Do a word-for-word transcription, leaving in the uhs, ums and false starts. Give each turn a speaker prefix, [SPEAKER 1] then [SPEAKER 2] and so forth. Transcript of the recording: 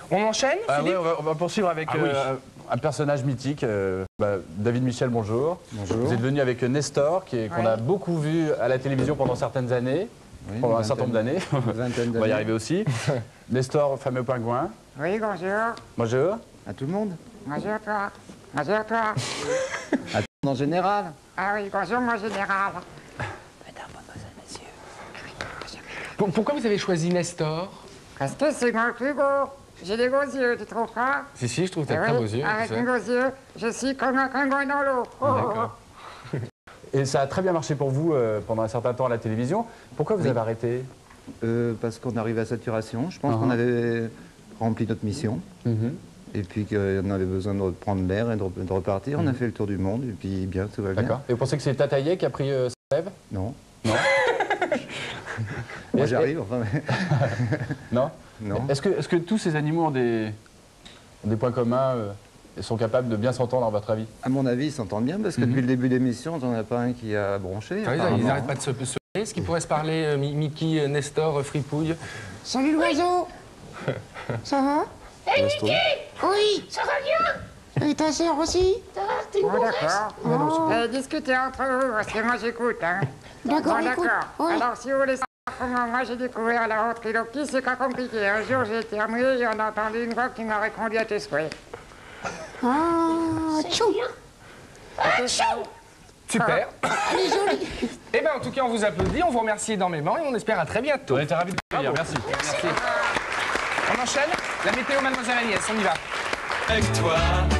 [SPEAKER 1] On enchaîne,
[SPEAKER 2] ah,
[SPEAKER 1] Philippe?
[SPEAKER 2] oui, on, va, on va poursuivre avec
[SPEAKER 1] ah, oui.
[SPEAKER 2] euh, un personnage mythique. Euh, bah, David Michel, bonjour.
[SPEAKER 3] Bonjour.
[SPEAKER 2] Vous êtes venu avec Nestor, qu'on
[SPEAKER 4] Oui.
[SPEAKER 2] a beaucoup vu à la télévision pendant certaines années,
[SPEAKER 3] Oui,
[SPEAKER 2] pendant un
[SPEAKER 3] une
[SPEAKER 2] certain nombre d'années.
[SPEAKER 3] vingtaine
[SPEAKER 2] On va y
[SPEAKER 3] d'années.
[SPEAKER 2] arriver aussi. Nestor, fameux pingouin.
[SPEAKER 4] Oui, bonjour.
[SPEAKER 2] Bonjour.
[SPEAKER 3] À tout le monde.
[SPEAKER 4] Bonjour, toi. Bonjour, toi.
[SPEAKER 3] À tout le monde en général.
[SPEAKER 4] Ah oui, bonjour, mon général.
[SPEAKER 1] Pour- Pourquoi vous avez choisi Nestor?
[SPEAKER 4] Parce que c'est moi le plus beau. J'ai des beaux yeux, tu trouves pas?
[SPEAKER 1] Si, si, je trouve que
[SPEAKER 4] Eh
[SPEAKER 1] t'as très
[SPEAKER 4] oui,
[SPEAKER 1] beaux yeux.
[SPEAKER 4] avec
[SPEAKER 1] tu sais.
[SPEAKER 4] mes beaux yeux, je suis comme un pingouin dans l'eau. Oh,
[SPEAKER 1] D'accord.
[SPEAKER 2] Et ça a très bien marché pour vous euh, pendant un certain temps à la télévision. Pourquoi vous
[SPEAKER 3] Oui.
[SPEAKER 2] avez arrêté?
[SPEAKER 3] Euh, parce qu'on arrive à saturation. Je pense
[SPEAKER 2] Uh-huh.
[SPEAKER 3] qu'on avait rempli notre mission.
[SPEAKER 2] Mhm.
[SPEAKER 3] Et puis qu'on avait besoin de prendre l'air et de, de repartir. On a fait le tour du monde. Et puis bien, tout va bien.
[SPEAKER 2] D'accord. Et vous pensez que c'est Tataillé qui a pris euh, sa lève?
[SPEAKER 3] Non.
[SPEAKER 2] Non.
[SPEAKER 3] Moi
[SPEAKER 2] Et-
[SPEAKER 3] j'arrive, enfin. mais-
[SPEAKER 2] Non.
[SPEAKER 3] Non.
[SPEAKER 2] Est-ce que, est-ce que tous ces animaux ont des, ont des points communs euh, et sont capables de bien s'entendre, à votre avis?
[SPEAKER 3] À mon avis, ils s'entendent bien parce que
[SPEAKER 2] Mhm.
[SPEAKER 3] depuis le début de l'émission, j'en ai pas un qui a bronché.
[SPEAKER 1] Ah, ils-
[SPEAKER 3] apparemment.
[SPEAKER 1] ils n'arrêtent pas de se, se parler. Est-ce qu'ils pourraient se parler, euh, Mi- Mickey, euh, Nestor, euh, Fripouille?
[SPEAKER 4] Salut l'oiseau. Ça va?
[SPEAKER 3] Ça se trouve.
[SPEAKER 4] Oui. Ça va bien? Et ta sœur aussi? Oh, d'accord. Oh. Eh, discutez entre vous, parce que moi j'écoute, hein.
[SPEAKER 5] D'accord,
[SPEAKER 4] Bon,
[SPEAKER 5] écoute.
[SPEAKER 4] d'accord.
[SPEAKER 5] Oui.
[SPEAKER 4] Alors, si vous voulez savoir comment moi j'ai découvert la ventriloquie, c'est pas compliqué. Un jour, j'ai été amené et on a entendu une voix qui m'a répondu à tes souhaits.
[SPEAKER 5] Ah, tchou.
[SPEAKER 1] Super.
[SPEAKER 5] Elle est jolie.
[SPEAKER 1] Eh bien, en tout cas, on vous applaudit, on vous remercie énormément et on espère à très bientôt.
[SPEAKER 2] On était ravis de vous dire. Merci.
[SPEAKER 1] Merci. On enchaîne. La météo, mademoiselle Agnès, on y va.
[SPEAKER 6] Avec toi.